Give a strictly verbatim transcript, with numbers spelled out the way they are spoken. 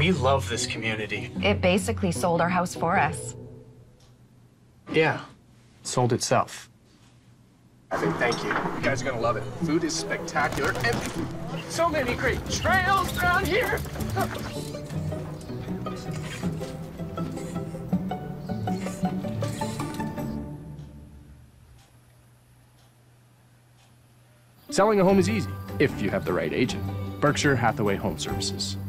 We love this community. It basically sold our house for us. Yeah, sold itself. I think thank you. You guys are gonna love it. Food is spectacular, and so many great trails around here. Selling a home is easy if you have the right agent. Berkshire Hathaway Home Services.